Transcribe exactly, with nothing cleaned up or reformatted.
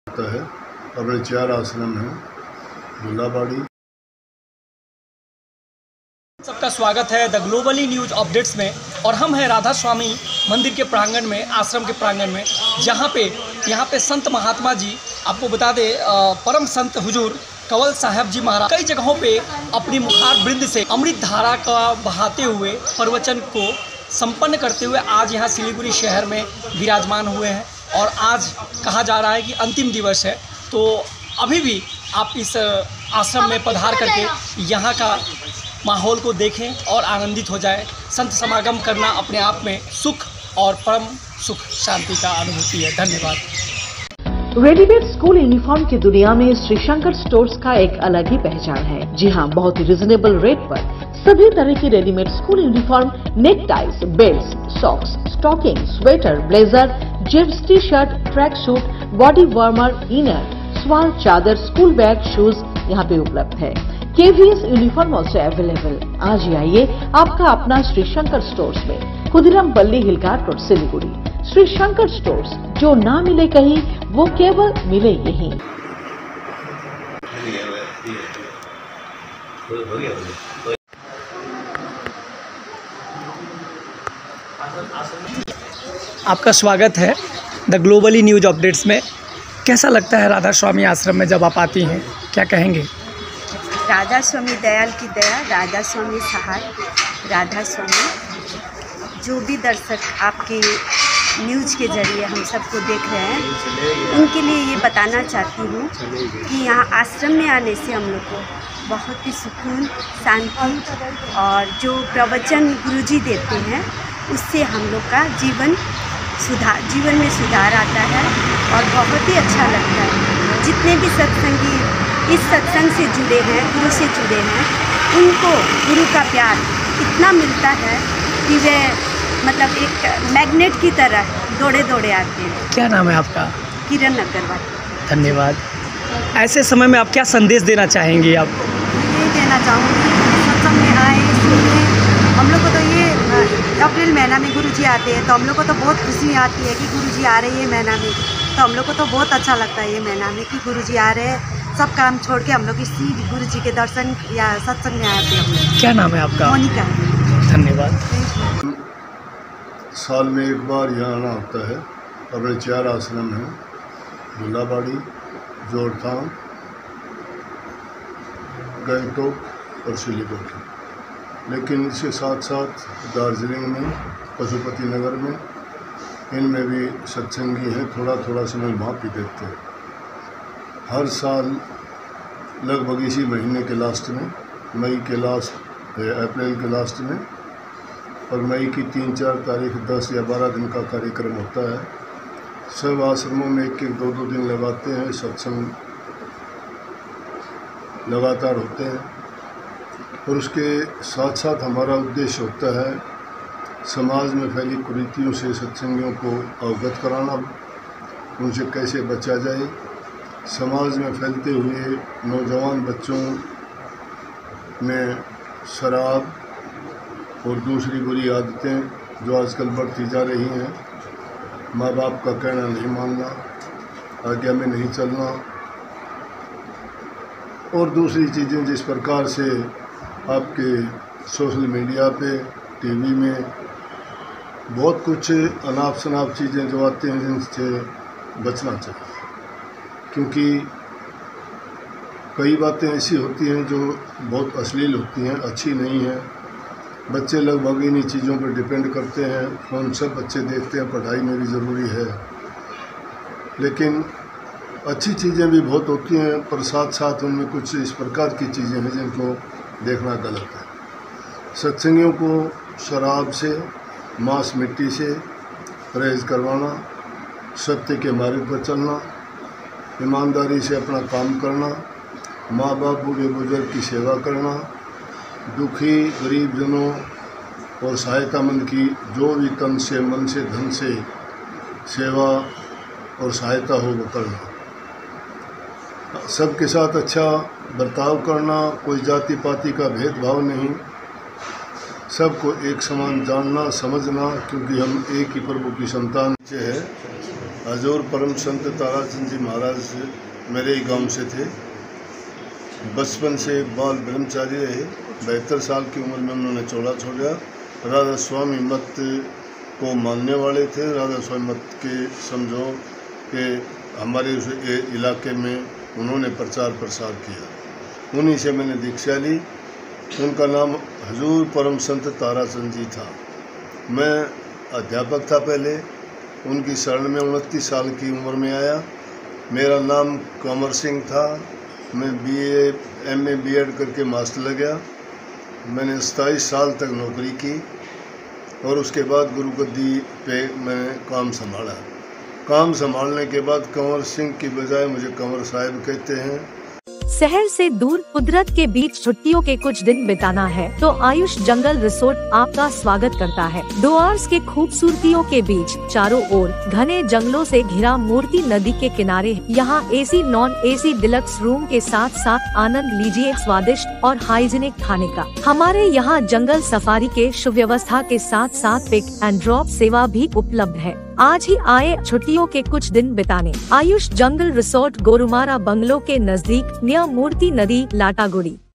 होता है। अपने चार आश्रम हैं, दुल्लाबाड़ी। सबका स्वागत है द ग्लोबली न्यूज अपडेट्स में। और हम हैं राधा स्वामी मंदिर के प्रांगण में, आश्रम के प्रांगण में, जहाँ पे यहाँ पे संत महात्मा जी, आपको बता दें परम संत हुजूर कंवल साहब जी महाराज कई जगहों पे अपनी मुखार वृंद से अमृत धारा का बहाते हुए प्रवचन को संपन्न करते हुए आज यहाँ सिलीगुड़ी शहर में विराजमान हुए हैं। और आज कहा जा रहा है कि अंतिम दिवस है, तो अभी भी आप इस आश्रम में पधार करके यहाँ का माहौल को देखें और आनंदित हो जाए। संत समागम करना अपने आप में सुख और परम सुख शांति का अनुभूति है। धन्यवाद। रेडीमेड स्कूल यूनिफॉर्म की दुनिया में श्री शंकर स्टोर्स का एक अलग ही पहचान है। जी हाँ, बहुत ही रिजनेबल रेट पर सभी तरह की readymade school uniform, neck ties, belt, socks, stocking, sweater, blazer, gents T shirt, track suit, body warmer, inner, shawl, चादर, स्कूल बैग, शूज यहाँ पे उपलब्ध है। KVS uniform also available. आज ही आइए आपका अपना श्री शंकर स्टोर्स में, खुदिराम पल्ली हिलघाट रोड, सिलीगुड़ी। श्री शंकर स्टोर्स, जो ना मिले कहीं वो केवल मिले यहीं। आपका स्वागत है द ग्लोबली न्यूज अपडेट्स में। कैसा लगता है राधा स्वामी आश्रम में जब आप आती हैं, क्या कहेंगे? राधा स्वामी दयाल की दया, राधा स्वामी सहाय, राधा स्वामी। जो भी दर्शक आपके न्यूज़ के ज़रिए हम सबको देख रहे हैं, उनके लिए ये बताना चाहती हूँ कि यहाँ आश्रम में आने से हम लोग को बहुत ही सुकून, शांति और जो प्रवचन गुरुजी देते हैं उससे हम लोग का जीवन सुधार जीवन में सुधार आता है और बहुत ही अच्छा लगता है। जितने भी सत्संगी इस सत्संग से जुड़े हैं, गुरु से जुड़े हैं, उनको गुरु का प्यार इतना मिलता है कि वे मतलब एक मैग्नेट की तरह दौड़े दौड़े आते हैं। क्या नाम है आपका? किरण अग्रवाल। धन्यवाद। ऐसे समय में आप क्या संदेश देना चाहेंगी? आप ये देना चाहूँगी, सत्संग में आए, सुने। हम लोग को तो ये अप्रैल महीना में गुरुजी आते हैं, तो हम लोग को तो बहुत खुशी आती है कि गुरुजी आ रहे हैं महीना में। तो हम लोग को तो बहुत अच्छा लगता है ये महीना में कि गुरुजी आ रहे हैं। सब काम छोड़ के हम लोग इसी गुरुजी के दर्शन या सत्संग में आते हैं। क्या नाम है आपका? मोनिका। धन्यवाद। साल में एक बार यहाँ आना होता है। अपने चार आश्रम हैं, दुल्लाबाड़ी, जोड़थांग, गंगटोक और सिलीगुड़ी। लेकिन इसके साथ साथ दार्जिलिंग में, पशुपति नगर में, इनमें भी सत्संगी हैं। थोड़ा थोड़ा समय वहाँ भी देते हैं। हर साल लगभग इसी महीने के लास्ट में, मई के लास्ट, अप्रैल के लास्ट में और मई की तीन चार तारीख, दस या बारह दिन का कार्यक्रम होता है। सब आश्रमों में एक एक दो दो दिन लगाते हैं। सत्संग लगातार होते हैं और उसके साथ साथ हमारा उद्देश्य होता है समाज में फैली कुरीतियों से सत्संगियों को अवगत कराना, उनसे कैसे बचा जाए। समाज में फैलते हुए नौजवान बच्चों में शराब और दूसरी बुरी आदतें जो आजकल बढ़ती जा रही हैं, माँ बाप का कहना नहीं मानना, आज्ञा में नहीं चलना और दूसरी चीज़ें जिस प्रकार से आपके सोशल मीडिया पे, टीवी में बहुत कुछ अनाप शनाप चीज़ें जो आती हैं, जिनसे बचना चाहिए। क्योंकि कई बातें ऐसी होती हैं जो बहुत अश्लील होती हैं, अच्छी नहीं हैं। बच्चे लगभग इन्हीं चीज़ों पर डिपेंड करते हैं। फ़ोन सब बच्चे देखते हैं, पढ़ाई में भी ज़रूरी है, लेकिन अच्छी चीज़ें भी बहुत होती हैं, पर साथ साथ उनमें कुछ इस प्रकार की चीज़ें हैं जिनको देखना गलत है। सत्संगियों को शराब से, मांस मिट्टी से परहेज करवाना, सत्य के मार्ग पर चलना, ईमानदारी से अपना काम करना, माँ बाप, बूढ़े बुजुर्ग की सेवा करना, दुखी गरीब जनों और सहायतामंद की जो भी तन से, मन से, धन से सेवा और सहायता हो वो करना, सबके साथ अच्छा बर्ताव करना, कोई जाति पाति का भेदभाव नहीं, सबको एक समान जानना समझना, क्योंकि हम एक ही प्रभु की संतान है। हजूर परम संत ताराचंद जी महाराज मेरे ही गांव से थे। बचपन से बाल ब्रह्मचारी रहे। बहत्तर साल की उम्र में उन्होंने चोला छोड़ा। राधा स्वामी मत को मानने वाले थे। राधा स्वामी मत के समझो कि हमारे उस इलाके में उन्होंने प्रचार प्रसार किया। उन्हीं से मैंने दीक्षा ली। उनका नाम हजूर परम संत ताराचंद जी था। मैं अध्यापक था पहले। उनकी शरण में उनतीस साल की उम्र में आया। मेरा नाम कंवर सिंह था। मैं बीए एमए बीएड करके मास्टर लग गया। मैंने सताईस साल तक नौकरी की और उसके बाद गुरुगद्दी पे मैंने काम संभाला। काम संभालने के बाद कंवर सिंह की बजाय मुझे कंवर साहब कहते हैं। शहर से दूर कुदरत के बीच छुट्टियों के कुछ दिन बिताना है तो आयुष जंगल रिसोर्ट आपका स्वागत करता है। डुआर्स के खूबसूरतियों के बीच चारों ओर घने जंगलों से घिरा मूर्ति नदी के किनारे यहाँ AC non AC deluxe room के साथ साथ आनंद लीजिए स्वादिष्ट और हाइजीनिक खाने का। हमारे यहाँ जंगल सफारी के सुव्यवस्था के साथ साथ पिक एंड ड्रॉप सेवा भी उपलब्ध है। आज ही आए छुट्टियों के कुछ दिन बिताने। Ayush jungle resort Gorumara bungalow के नजदीक नियर मूर्ति नदी लाटागुड़ी।